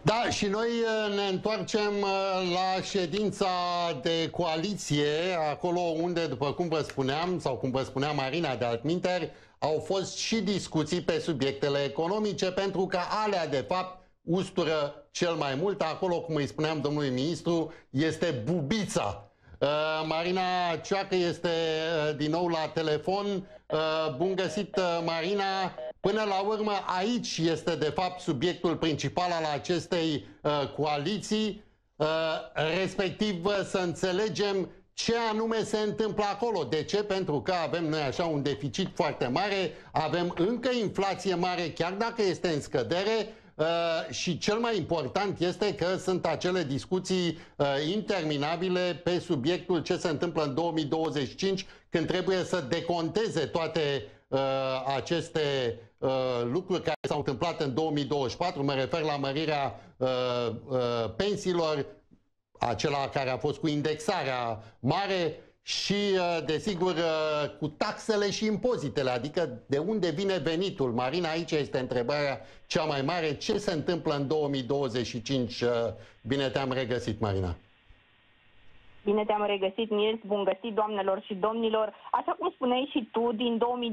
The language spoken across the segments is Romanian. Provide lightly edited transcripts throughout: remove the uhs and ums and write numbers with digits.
Da, și noi ne întoarcem la ședința de coaliție, acolo unde, după cum vă spuneam, sau cum vă spunea Marina de altminteri, au fost și discuții pe subiectele economice, pentru că alea, de fapt, ustură cel mai mult. Acolo, cum îi spuneam domnului ministru, este bubița. Marina Cioacă este din nou la telefon. Bun găsit, Marina. Până la urmă, aici este de fapt subiectul principal al acestei coaliții, respectiv să înțelegem ce anume se întâmplă acolo. De ce? Pentru că avem noi așa un deficit foarte mare, avem încă inflație mare, chiar dacă este în scădere, și cel mai important este că sunt acele discuții interminabile pe subiectul ce se întâmplă în 2025, când trebuie să deconteze toate aceste lucruri care s-au întâmplat în 2024. Mă refer la mărirea pensiilor, acela care a fost cu indexarea mare și, desigur, cu taxele și impozitele, adică de unde vine venitul. Marina, aici este întrebarea cea mai mare. Ce se întâmplă în 2025? Bine te-am regăsit, Marina. Bine te-am regăsit, Nils, bun găsit, doamnelor și domnilor. Așa cum spuneai și tu, din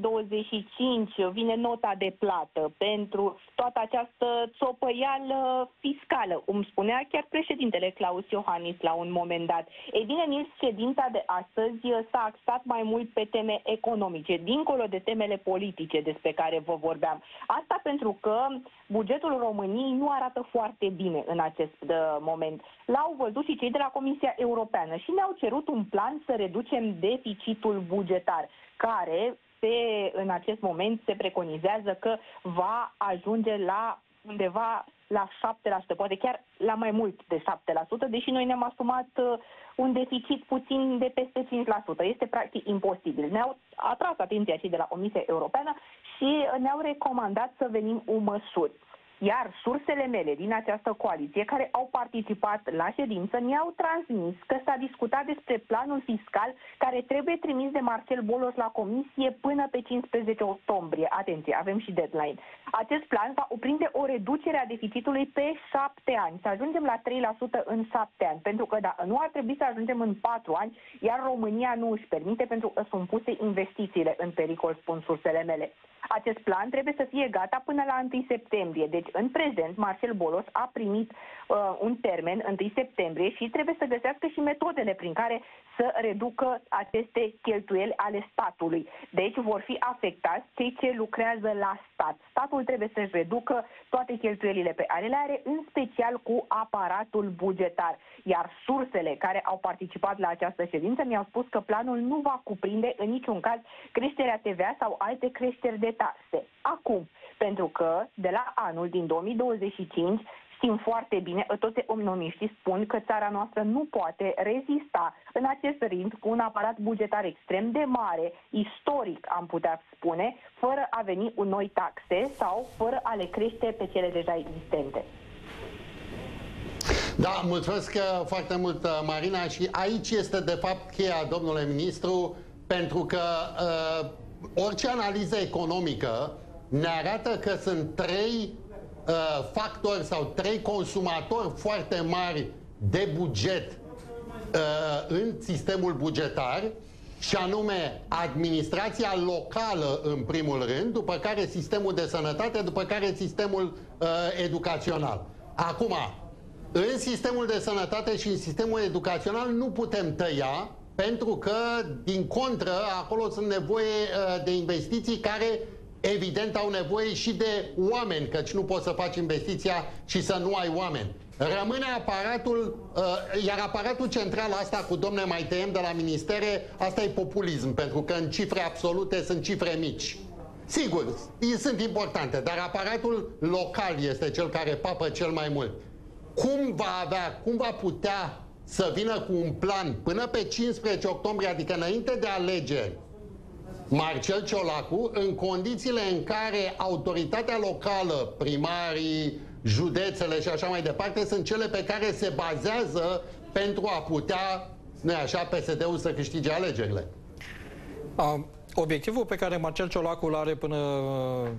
2025 vine nota de plată pentru toată această țopăială fiscală, cum spunea chiar președintele Klaus Iohannis la un moment dat. Ei bine, Nils, ședința de astăzi s-a axat mai mult pe teme economice, dincolo de temele politice despre care vă vorbeam. Asta pentru că bugetul României nu arată foarte bine în acest moment. L-au văzut și cei de la Comisia Europeană și ne-au cerut un plan să reducem deficitul bugetar, care în acest moment se preconizează că va ajunge la undeva la 7%, poate chiar la mai mult de 7%, deși noi ne-am asumat un deficit puțin de peste 5%. Este practic imposibil. Ne-au atras atenția și de la Comisia Europeană și ne-au recomandat să venim cu măsuri. Iar sursele mele din această coaliție, care au participat la ședință, mi-au transmis că s-a discutat despre planul fiscal care trebuie trimis de Marcel Bolos la comisie până pe 15 octombrie. Atenție, avem și deadline. Acest plan va cuprinde o reducere a deficitului pe 7 ani, să ajungem la 3% în 7 ani, pentru că nu ar trebui să ajungem în 4 ani, iar România nu își permite, pentru că sunt puse investițiile în pericol, spun sursele mele. Acest plan trebuie să fie gata până la 1 septembrie. Deci, în prezent, Marcel Bolos a primit un termen, 1 septembrie, și trebuie să găsească și metodele prin care să reducă aceste cheltuieli ale statului. Deci vor fi afectați cei ce lucrează la stat. Statul trebuie să-și reducă toate cheltuielile pe care le are, în special cu aparatul bugetar. Iar sursele care au participat la această ședință mi-au spus că planul nu va cuprinde în niciun caz creșterea TVA sau alte creșteri de taxe. Acum, pentru că de la anul din 2025 știm foarte bine, toți economiștii spun că țara noastră nu poate rezista în acest ritm cu un aparat bugetar extrem de mare, istoric am putea spune, fără a veni cu noi taxe sau fără a le crește pe cele deja existente. Da, mulțumesc foarte mult, Marina, și aici este de fapt cheia, domnule ministru, pentru că orice analiză economică ne arată că sunt trei factori sau trei consumatori foarte mari de buget în sistemul bugetar, și anume administrația locală în primul rând, după care sistemul de sănătate, după care sistemul educațional. Acum, în sistemul de sănătate și în sistemul educațional nu putem tăia, pentru că, din contră, acolo sunt nevoie de investiții care evident au nevoie și de oameni, căci nu poți să faci investiția și să nu ai oameni. Rămâne aparatul, iar aparatul central, asta cu domne mai tăiem de la ministere, asta e populism, pentru că în cifre absolute sunt cifre mici. Sigur, sunt importante, dar aparatul local este cel care papă cel mai mult. Cum va putea să vină cu un plan până pe 15 octombrie, adică înainte de alegeri, Marcel Ciolacu, în condițiile în care autoritatea locală, primarii, județele și așa mai departe, sunt cele pe care se bazează pentru a putea, nu așa, PSD-ul să câștige alegerile? Obiectivul pe care Marcel Ciolacu îl are până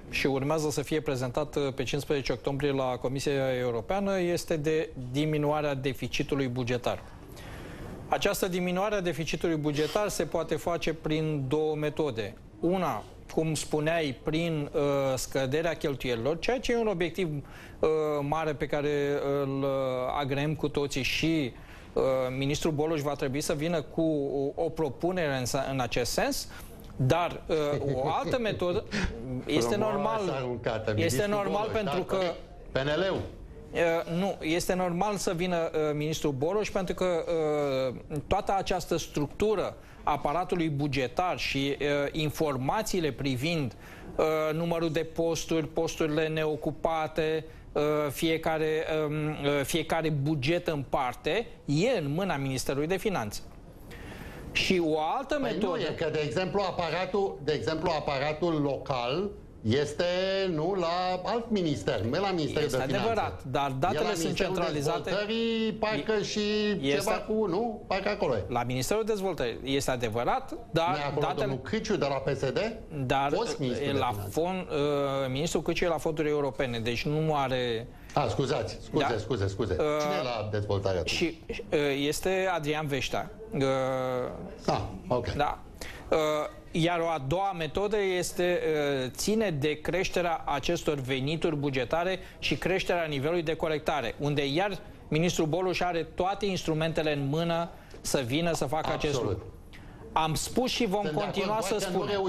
și urmează să fie prezentat pe 15 octombrie la Comisia Europeană este de diminuarea deficitului bugetar. Această diminuare a deficitului bugetar se poate face prin două metode. Una, cum spuneai, prin scăderea cheltuielilor, ceea ce e un obiectiv mare pe care îl agreem cu toții și ministrul Boloș va trebui să vină cu o propunere în acest sens, dar o altă metodă este normal pentru că PNL-ul. nu, este normal să vină ministrul Boloș pentru că toată această structură aparatului bugetar și informațiile privind numărul de posturi, posturile neocupate, fiecare buget în parte, e în mâna Ministerului de Finanțe. Și o altă metodă... Nu, e că, de exemplu, aparatul local este, nu, la alt minister, nu e la Ministerul de Finanțe. Este adevărat, dar datele sunt centralizate... Parcă și ceva cu, nu? Parcă acolo e. La Ministerul Dezvoltării este adevărat, dar datele... Domnul Câciu de la PSD? Dar ministrul Câciu e la fonduri europene, deci nu are... Scuze. Cine e la dezvoltare? Și este Adrian Veștea. Ok. Da. Iar o a doua metodă ține de creșterea acestor venituri bugetare și creșterea nivelului de colectare, unde iar ministrul Boloș are toate instrumentele în mână să vină să facă acest lucru. Am spus și vom continua să spunem.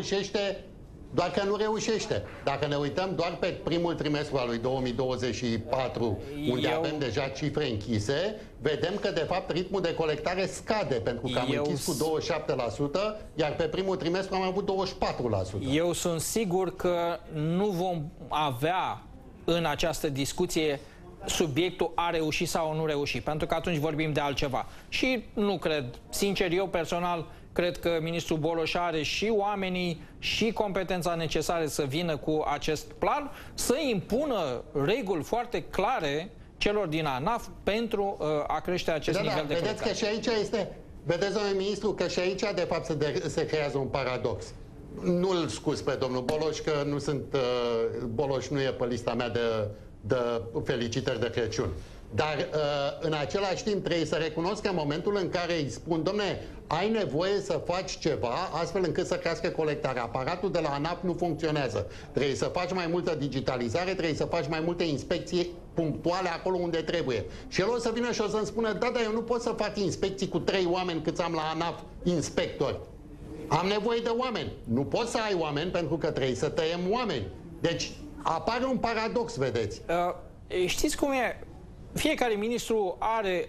Doar că nu reușește. Dacă ne uităm doar pe primul trimestru al lui 2024, unde avem deja cifre închise, vedem că, de fapt, ritmul de colectare scade, pentru că am închis cu 27%, iar pe primul trimestru am avut 24%. Eu sunt sigur că nu vom avea în această discuție subiectul a reușit sau nu reușit, pentru că atunci vorbim de altceva. Și nu cred, sincer, eu personal cred că ministrul Boloș are și oamenii și competența necesară să vină cu acest plan, să impună reguli foarte clare celor din ANAF pentru a crește acest nivel de colectare. Vedeți că și aici vedeți, domnule ministru, că și aici de fapt se creează un paradox. Nu-l scuz pe domnul Boloș, că Boloș nu e pe lista mea de felicitări de Crăciun. Dar în același timp trebuie să recunosc că în momentul în care îi spun, dom'le, ai nevoie să faci ceva astfel încât să crească colectarea. Aparatul de la ANAF nu funcționează. Trebuie să faci mai multă digitalizare, trebuie să faci mai multe inspecții punctuale acolo unde trebuie. Și el o să vină și o să-mi spună, da, dar eu nu pot să fac inspecții cu 3 oameni câți am la ANAF inspectori. Am nevoie de oameni. Nu poți să ai oameni pentru că trebuie să tăiem oameni. Deci apare un paradox, vedeți. Știți cum e? Fiecare ministru are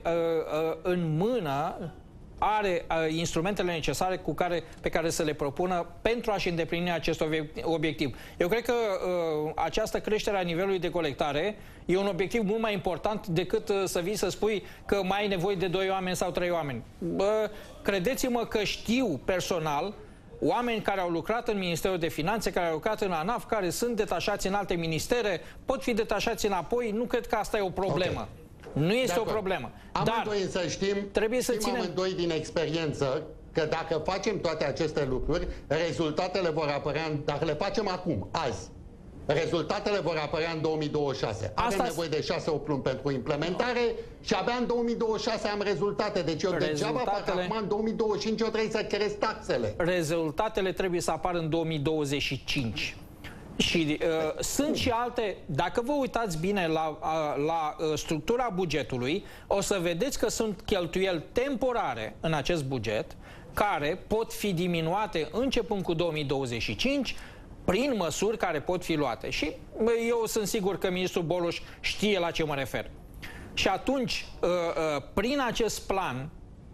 în mână instrumentele necesare pe care să le propună pentru a-și îndeplini acest obiectiv. Eu cred că această creștere a nivelului de colectare e un obiectiv mult mai important decât să vii să spui că mai ai nevoie de 2 oameni sau 3 oameni. Credeți-mă că știu personal oameni care au lucrat în Ministerul de Finanțe, care au lucrat în ANAF, care sunt detașați în alte ministere, pot fi detașați înapoi, nu cred că asta e o problemă. Okay. Nu este o problemă. Amândoi să știm, amândoi din experiență că dacă facem toate aceste lucruri, rezultatele vor apărea, dacă le facem acum, azi, rezultatele vor apărea în 2026. Avem nevoie de 6-8 luni pentru implementare și abia în 2026 am rezultate. Deci eu degeaba fac acum, în 2025 eu trebuie să cresc taxele. Rezultatele trebuie să apară în 2025. Și sunt și alte, dacă vă uitați bine la structura bugetului, o să vedeți că sunt cheltuieli temporare în acest buget, care pot fi diminuate începând cu 2025, prin măsuri care pot fi luate. Și eu sunt sigur că ministrul Boloș știe la ce mă refer. Și atunci, prin acest plan,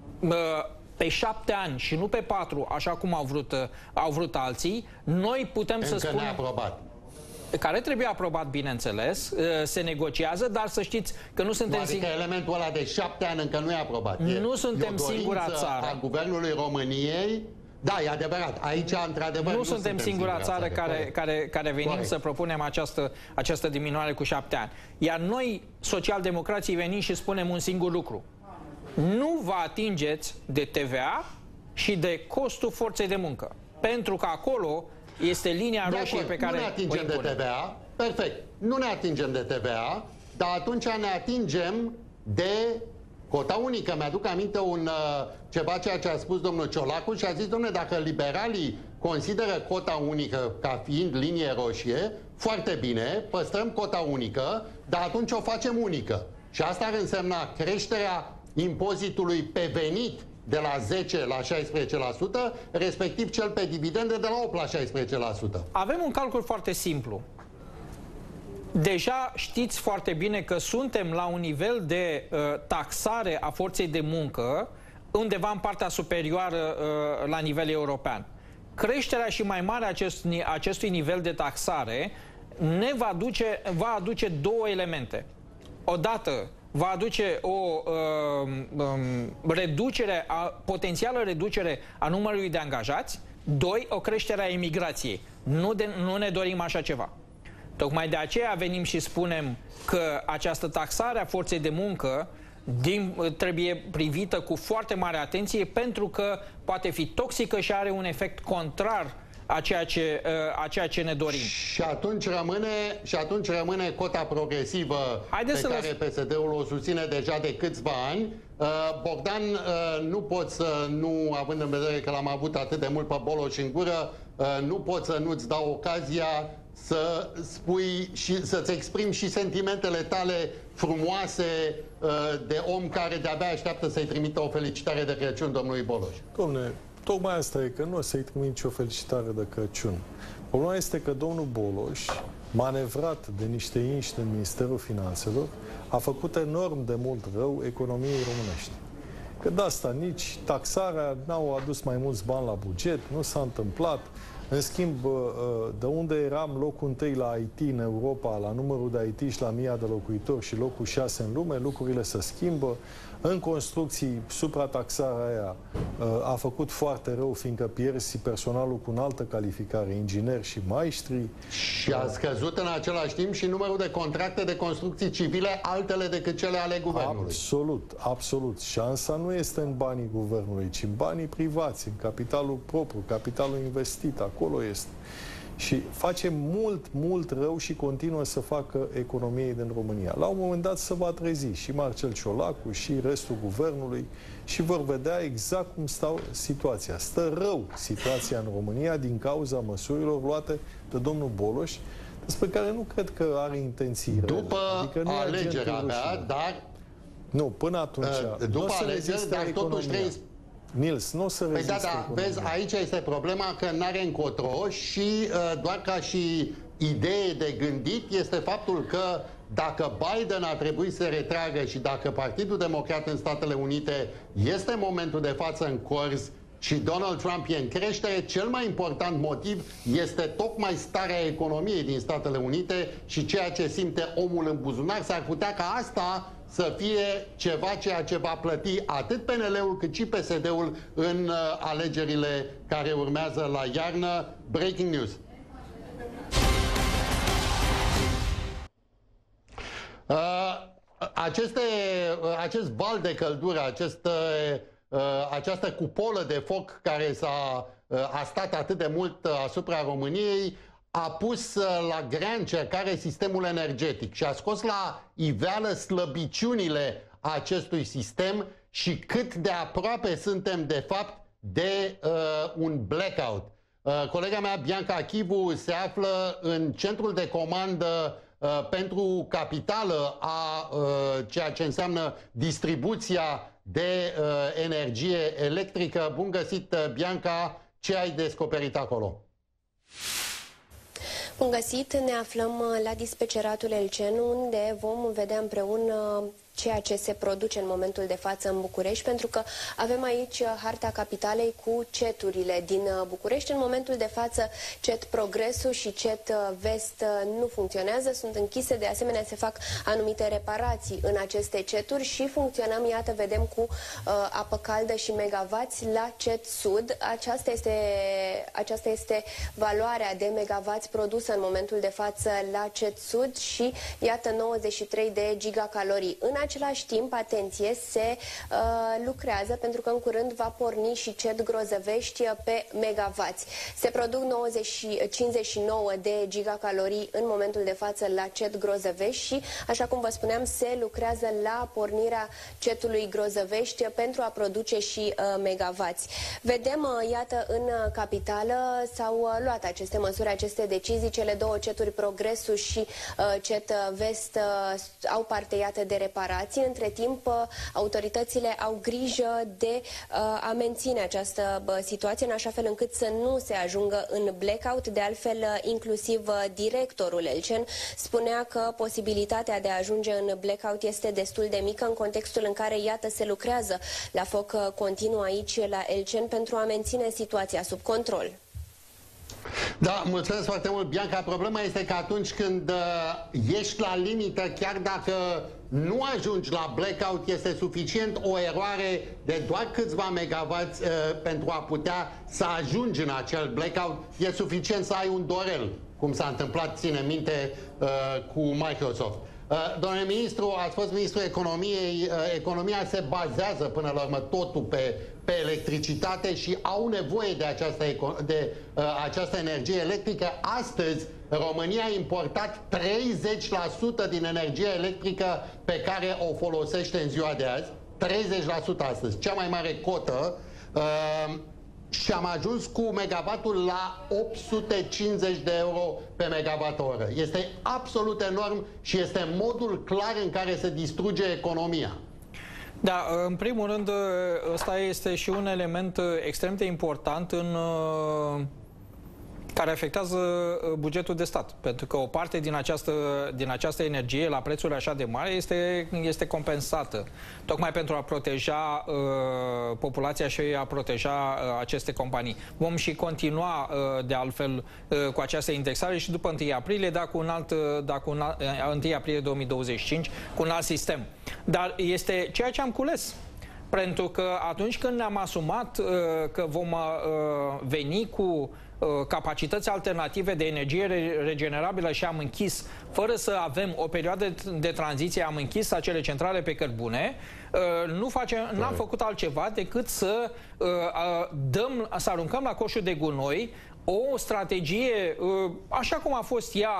pe 7 ani și nu pe 4, așa cum au vrut alții, noi putem să spunem... neaprobat. Care trebuie aprobat, bineînțeles, se negociază, dar să știți că nu suntem singuri. Adică elementul ăla de 7 ani încă nu e aprobat. Nu suntem singura țară. A Guvernului României. Da, e adevărat. Aici, într-adevăr, nu suntem singura țară care venim să propunem această diminuare cu 7 ani. Iar noi, socialdemocrații, venim și spunem un singur lucru. Nu vă atingeți de TVA și de costul forței de muncă. Pentru că acolo Este linia roșie pe care nu ne atingem de TVA, perfect, nu ne atingem de TVA, dar atunci ne atingem de cota unică. Mi-aduc aminte ceva ceea ce a spus domnul Ciolacu și a zis, domnule, dacă liberalii consideră cota unică ca fiind linie roșie, foarte bine, păstrăm cota unică, dar atunci o facem unică. Și asta ar însemna creșterea impozitului pe venit de la 10 la 16%, respectiv cel pe dividende de la 8 la 16%. Avem un calcul foarte simplu. Deja știți foarte bine că suntem la un nivel de taxare a forței de muncă undeva în partea superioară la nivel european. Creșterea și mai mare acestui nivel de taxare ne va aduce două elemente. Odată, va aduce o potențială reducere a numărului de angajați. Doi, o creștere a emigrației. Nu ne dorim așa ceva. Tocmai de aceea venim și spunem că această taxare a forței de muncă trebuie privită cu foarte mare atenție, pentru că poate fi toxică și are un efect contrar a ceea ce ne dorim. Și atunci rămâne cota progresivă pe care PSD-ul o susține deja de câțiva ani. Bogdan, nu pot să nu, având în vedere că l-am avut atât de mult pe Boloș în gură, nu pot să nu-ți dau ocazia să spui și să-ți exprimi și sentimentele tale frumoase de om care de-abia așteaptă să-i trimită o felicitare de Crăciun domnului Boloș. Dom'le, tocmai asta e, că nu o să-i trimit nicio felicitare de Crăciun. Problema este că domnul Boloș, manevrat de niște inși din Ministerul Finanțelor, a făcut enorm de mult rău economiei românești. Că de asta nici taxarea n-au adus mai mulți bani la buget, nu s-a întâmplat. În schimb, de unde eram locul 1 la IT în Europa, la numărul de IT și la 1000 de locuitori și locul 6 în lume, lucrurile se schimbă. În construcții, suprataxarea aia a făcut foarte rău, fiindcă pierzi personalul cu înaltă calificare, ingineri și maestri. Și a scăzut în același timp și numărul de contracte de construcții civile, altele decât cele ale guvernului. Absolut, absolut. Șansa nu este în banii guvernului, ci în banii privați, în capitalul propriu, capitalul investit, acolo este. Și face mult, mult rău și continuă să facă economiei din România. La un moment dat se va trezi și Marcel Ciolacu și restul guvernului și vor vedea exact cum stau situația. Stă rău situația în România din cauza măsurilor luate de domnul Boloș, despre care nu cred că are intenții rele. După adică alegerea mea, dar... Nu, până atunci... După alegeri, dar totuși trebuie... Nils, nu o să reziste da, vezi, aici este problema că n-are încotro și doar ca și idee de gândit este faptul că dacă Biden a trebuit să retragă și dacă Partidul Democrat în Statele Unite este în momentul de față în cors și Donald Trump e în creștere, cel mai important motiv este tocmai starea economiei din Statele Unite și ceea ce simte omul în buzunar. S-ar putea ca asta să fie ceva ceea ce va plăti atât PNL-ul cât și PSD-ul în alegerile care urmează la iarnă. Breaking news. Acest val de căldură, această cupolă de foc care a stat atât de mult asupra României a pus la grea încercare sistemul energetic și a scos la iveală slăbiciunile acestui sistem și cât de aproape suntem de fapt de un blackout. Colega mea, Bianca Chivu, se află în centrul de comandă pentru capitală a ceea ce înseamnă distribuția de energie electrică. Bun găsit, Bianca, ce ai descoperit acolo? Bun găsit, ne aflăm la dispeceratul Elcen, unde vom vedea împreună ceea ce se produce în momentul de față în București, pentru că avem aici harta capitalei cu ceturile din București. În momentul de față, cet Progresul și cet Vest nu funcționează, sunt închise, de asemenea se fac anumite reparații în aceste ceturi și funcționăm, iată, vedem, cu apă caldă și megavați la cet Sud. Aceasta este valoarea de megavați produsă în momentul de față la cet Sud și, iată, 93 de gigacalorii. În același timp, atenție, se lucrează, pentru că în curând va porni și CET Grozăvești pe megavați. Se produc 59 de gigacalorii în momentul de față la CET Grozăvești și, așa cum vă spuneam, se lucrează la pornirea CET-ului Grozăvești pentru a produce și megavați. Vedem, iată, în capitală s-au luat aceste măsuri, aceste decizii. Cele două CET-uri, Progresul și CET Vest, au parteiate de reparații. Între timp, autoritățile au grijă de a menține această situație în așa fel încât să nu se ajungă în blackout. De altfel, inclusiv directorul Elcen spunea că posibilitatea de a ajunge în blackout este destul de mică în contextul în care, iată, se lucrează la foc continuu aici la Elcen pentru a menține situația sub control. Da, mulțumesc foarte mult, Bianca. Problema este că atunci când ești la limită, chiar dacă nu ajungi la blackout, este suficient o eroare de doar câțiva megavați pentru a putea să ajungi în acel blackout. E suficient să ai un dorel, cum s-a întâmplat, ține minte, cu Microsoft. Domnule ministru, ați fost ministrul economiei. Economia se bazează până la urmă totul pe electricitate și au nevoie de această energie electrică. Astăzi, România a importat 30% din energia electrică pe care o folosește în ziua de azi. 30% astăzi, cea mai mare cotă. Și am ajuns cu megavatul la 850 de euro pe megawatt-oră. Este absolut enorm și este modul clar în care se distruge economia. Da, în primul rând, ăsta este și un element extrem de important care afectează bugetul de stat. Pentru că o parte din această energie, la prețuri așa de mari, este compensată. Tocmai pentru a proteja populația și a proteja aceste companii. Vom și continua, de altfel, cu această indexare și după 1 aprilie, dar cu 1 aprilie 2025, cu un alt sistem. Dar este ceea ce am cules. Pentru că atunci când ne-am asumat că vom veni cu capacități alternative de energie regenerabilă și am închis, fără să avem o perioadă de tranziție, am închis acele centrale pe cărbune, n-am făcut altceva decât să aruncăm la coșul de gunoi o strategie, așa cum a fost ea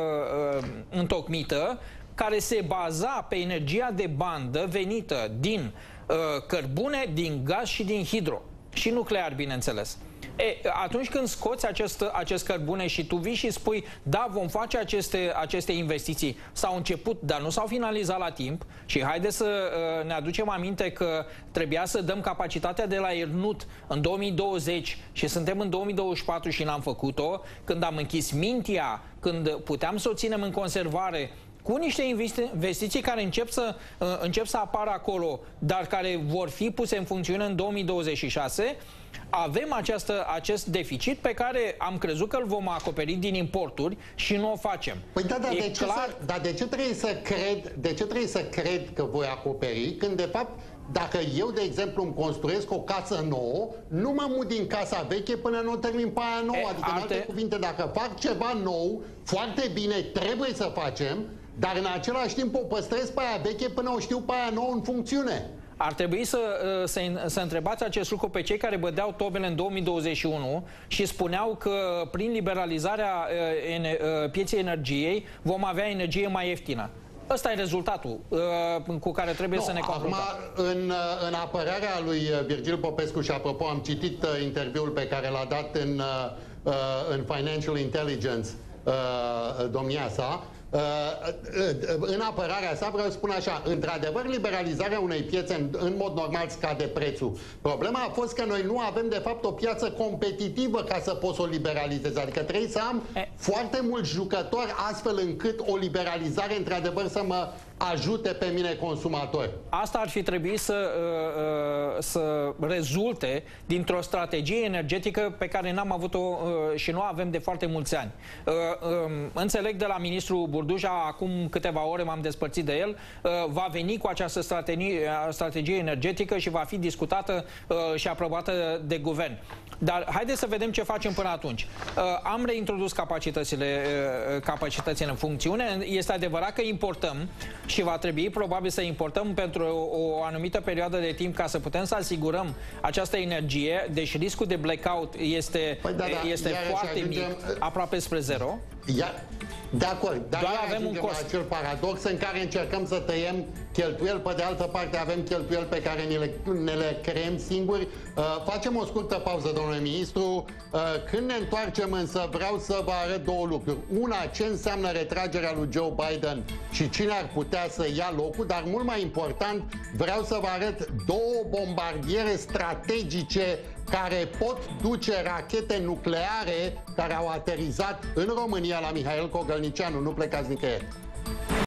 întocmită, care se baza pe energia de bandă venită din cărbune, din gaz și din hidro. Și nuclear, bineînțeles. Atunci când scoți acest cărbune și tu vii și spui, da, vom face aceste investiții, s-au început, dar nu s-au finalizat la timp și haideți să ne aducem aminte că trebuia să dăm capacitatea de la Iernut în 2020 și suntem în 2024 și n-am făcut-o, când am închis Mintia, când puteam să o ținem în conservare, cu niște investiții care încep să apară acolo, dar care vor fi puse în funcțiune în 2026, avem acest deficit pe care am crezut că îl vom acoperi din importuri și nu o facem. Păi da, dar de ce trebuie să cred că voi acoperi, când de fapt, dacă eu, de exemplu, îmi construiesc o casă nouă, nu mă mut din casa veche până nu o termin pe aia nouă. Adică, în alte cuvinte, dacă fac ceva nou, foarte bine, trebuie să facem, dar în același timp o păstrez pe aia veche până o știu pe aia nouă în funcțiune. Ar trebui să întrebați acest lucru pe cei care bădeau tobele în 2021 și spuneau că prin liberalizarea pieței energiei vom avea energie mai ieftină. Ăsta e rezultatul cu care trebuie să ne confruntăm. Acum, în apărarea lui Virgil Popescu, și apropo, am citit interviul pe care l-a dat în Financial Intelligence domnia sa, în apărarea sa vreau să spun așa, într-adevăr liberalizarea unei piețe în mod normal scade prețul. Problema a fost că noi nu avem de fapt o piață competitivă ca să poți să o liberalizezi, adică trebuie să am foarte mulți jucători astfel încât o liberalizare într-adevăr să mă ajute pe mine consumator. Asta ar fi trebuit să rezulte dintr-o strategie energetică pe care n-am avut-o și nu avem de foarte mulți ani. Înțeleg de la ministrul Burduja, acum câteva ore m-am despărțit de el, va veni cu această strategie energetică și va fi discutată și aprobată de guvern. Dar haideți să vedem ce facem până atunci. Am reintrodus capacitatea capacitățile în funcțiune. Este adevărat că importăm și va trebui probabil să importăm pentru o anumită perioadă de timp ca să putem să asigurăm această energie, deci riscul de blackout este foarte mic, aproape spre zero. De acord, dar doar avem un cost. Acel paradox în care încercăm să tăiem cheltuieli, pe de altă parte avem cheltuieli pe care ne le creăm singuri. Facem o scurtă pauză, domnule ministru. Când ne întoarcem însă vreau să vă arăt două lucruri. Una, ce înseamnă retragerea lui Joe Biden și cine ar putea să ia locul, dar mult mai important, vreau să vă arăt două bombardiere strategice care pot duce rachete nucleare care au aterizat în România la Mihail Cogălnicianu. Nu plecați nicăieri.